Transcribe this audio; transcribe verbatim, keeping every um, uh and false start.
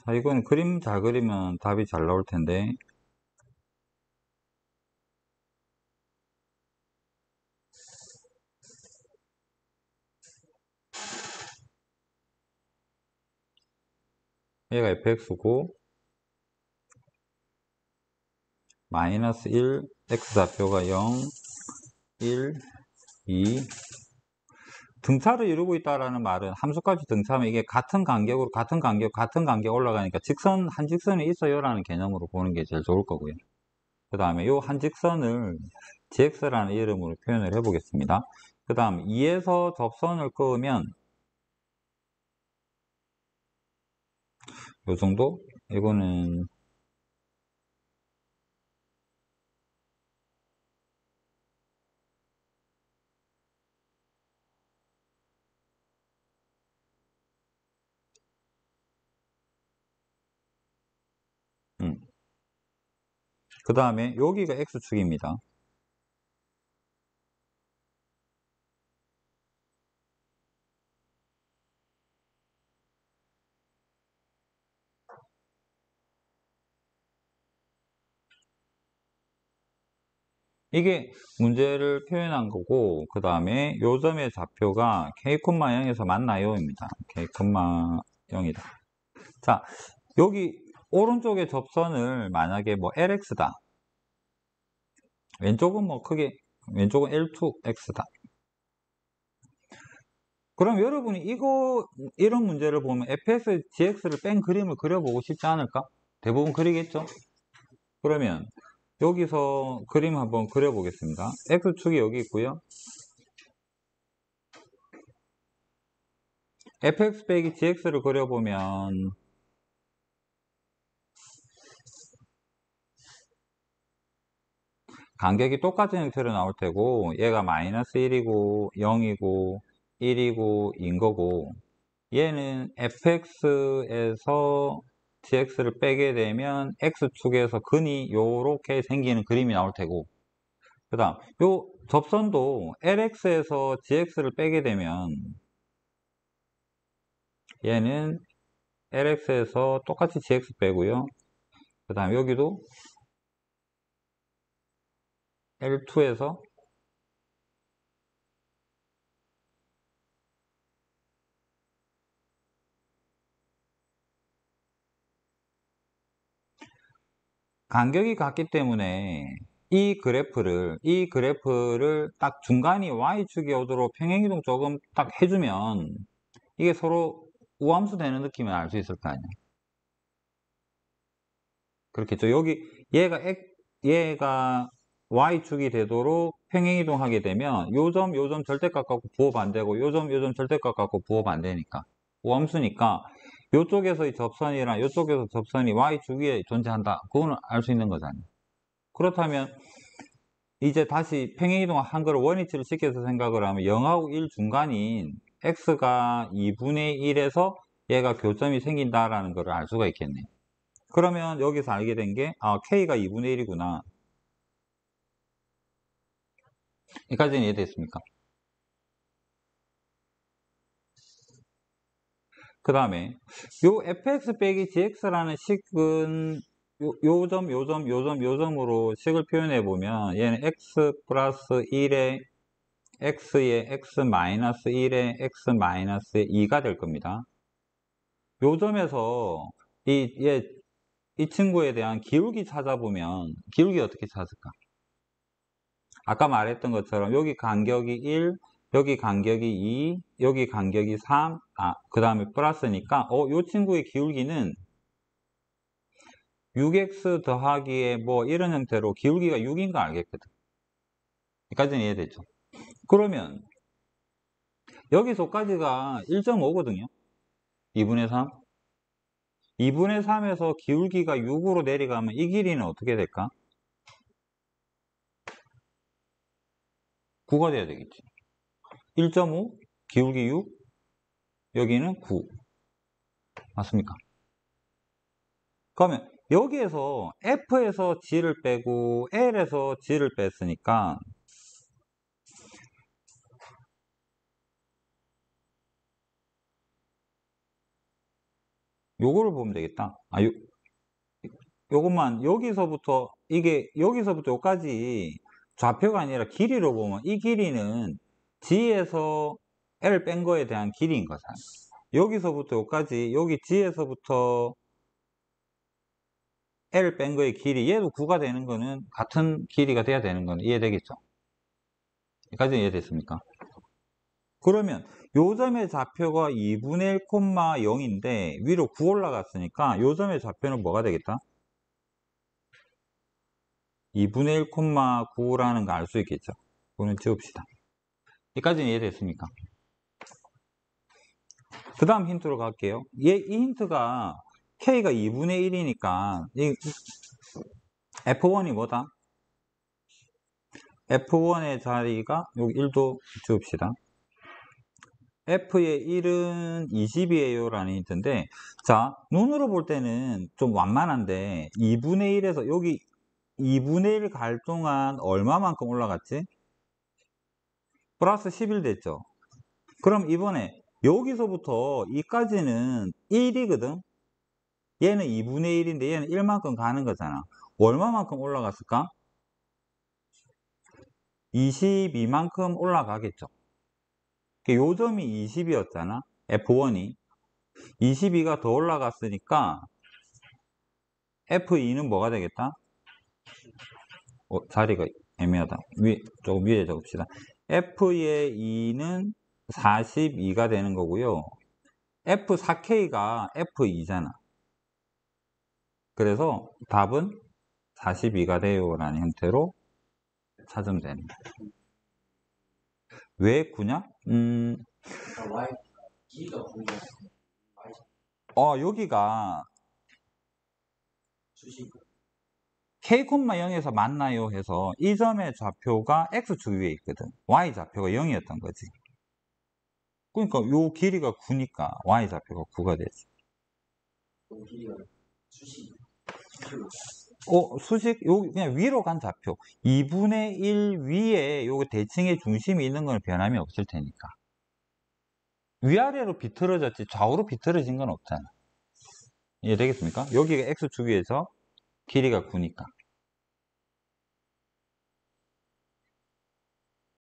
자, 이거는 그림 잘 그리면 답이 잘 나올 텐데. 얘가 fx고, 마이너스 일, x좌표가 영, 일, 이. 등차를 이루고 있다라는 말은 함수값이 등차하면 이게 같은 간격으로, 같은 간격, 같은 간격 올라가니까 직선, 한 직선이 있어요라는 개념으로 보는 게 제일 좋을 거고요. 그 다음에 이 한 직선을 gx라는 이름으로 표현을 해 보겠습니다. 그 다음 이에서 접선을 그으면 요 정도? 이거는 음. 그 다음에 여기가 x축입니다. 이게 문제를 표현한 거고, 그 다음에 요점의 좌표가 k, 영에서 맞나요? 입니다. k, 영이다. 자, 여기 오른쪽의 접선을 만약에 뭐 엘엑스다. 왼쪽은 뭐 크게, 왼쪽은 엘 투 엑스다. 그럼 여러분이 이거, 이런 문제를 보면 에프엑스, 지엑스를 뺀 그림을 그려보고 싶지 않을까? 대부분 그리겠죠? 그러면 여기서 그림 한번 그려보겠습니다. X축이 여기 있고요. 에프엑스 빼기 지엑스를 그려보면 간격이 똑같은 형태로 나올 테고, 얘가 마이너스 일이고 영이고 일이고 인 거고, 얘는 에프엑스에서 지엑스를 빼게 되면 X축에서 근이 요렇게 생기는 그림이 나올 테고, 그 다음 요 접선도 엘엑스에서 지엑스를 빼게 되면 얘는 엘엑스에서 똑같이 지엑스 빼고요. 그 다음 여기도 엘 투에서 간격이 같기 때문에 이 그래프를 이 그래프를 딱 중간이 y축이 오도록 평행이동 조금 딱 해주면 이게 서로 우함수 되는 느낌을 알 수 있을 거 아니야. 그렇겠죠. 여기 얘가 X, 얘가 y축이 되도록 평행이동하게 되면 요점 요점 절대값 갖고 부호 반대고 요점 요점 절대값 갖고 부호 반대니까 우함수니까 요쪽에서의 접선이랑 요쪽에서 접선이 y축 위에 존재한다. 그거는 알 수 있는 거잖아요. 그렇다면 이제 다시 평행이동 한 거를 원위치를 시켜서 생각을 하면 영하고 일 중간인 x가 이분의 일에서 얘가 교점이 생긴다라는 걸 알 수가 있겠네요. 그러면 여기서 알게 된 게, 아, k가 이분의 일이구나. 여기까지는 이해됐습니까? 그 다음에, 요 fx 빼기 gx라는 식은 요, 요점, 요점, 요점, 요점으로 식을 표현해 보면 얘는 x 플러스 일에 x에 x 마이너스 일에 x 마이너스 이가 될 겁니다. 요점에서 이, 얘, 이 친구에 대한 기울기 찾아보면 기울기 어떻게 찾을까? 아까 말했던 것처럼 여기 간격이 일, 여기 간격이 이, 여기 간격이 삼, 아, 그 다음에 플러스니까, 어, 요 친구의 기울기는 육 엑스 더하기에 뭐 이런 형태로 기울기가 육인 거 알겠거든. 여기까지는 이해되죠? 그러면 여기서까지가 일 점 오거든요. 이분의 삼. 이분의 삼에서 기울기가 육으로 내려가면 이 길이는 어떻게 될까? 구가 돼야 되겠지. 일 점 오, 기울기 육, 여기는 구. 맞습니까? 그러면 여기에서 F에서 G를 빼고 L에서 G를 뺐으니까 요거를 보면 되겠다. 아, 요, 요것만 여기서부터 이게 여기서부터 여기까지 좌표가 아니라 길이로 보면 이 길이는 G에서 L 뺀 거에 대한 길이인 거잖아. 여기서부터 여기까지 여기 G에서부터 L 뺀 거의 길이 얘도 구가 되는 거는 같은 길이가 돼야 되는 건 이해되겠죠? 여기까지 이해됐습니까? 그러면 요 점의 좌표가 이분의 일, 영인데 위로 구 올라갔으니까 요 점의 좌표는 뭐가 되겠다? 이분의 일, 구라는 거 알 수 있겠죠? 그거는 지웁시다. 여기까지는 이해됐습니까? 그 다음 힌트로 갈게요. 얘, 이 힌트가 K가 이분의 일이니까 이 에프 원이 뭐다? 에프 원의 자리가 여기 일도 지웁시다. F의 일은 이십이에요 라는 힌트인데, 자, 눈으로 볼 때는 좀 완만한데 이분의 일에서 여기 이분의 일 갈 동안 얼마만큼 올라갔지? 플러스 십일 됐죠? 그럼 이번에 여기서부터 이까지는 일이거든? 얘는 이분의 일인데 얘는 일만큼 가는 거잖아. 얼마만큼 올라갔을까? 이십이만큼 올라가겠죠. 요 점이 이십이었잖아. 에프 원이. 이십이가 더 올라갔으니까 에프 이는 뭐가 되겠다? 어, 자리가 애매하다. 위, 조금 위에 적읍시다. F의 이는 사십이가 되는 거고요. 에프 사 케이가 에프 이잖아. 그래서 답은 사십이가 돼요 라는 형태로 찾으면 되는 거야. 왜 구냐? 음, 어, 여기가 케이 영에서 만나요 해서 이 점의 좌표가 X축 위에 있거든. Y 좌표가 영이었던 거지. 그러니까 요 길이가 구니까 Y 좌표가 구가 되지. 어, 수식, 요, 그냥 위로 간 좌표. 이분의 일 위에 요 대칭의 중심이 있는 건 변함이 없을 테니까. 위아래로 비틀어졌지 좌우로 비틀어진 건 없잖아. 이해되겠습니까? 여기가 X축 위에서 길이가 구니까.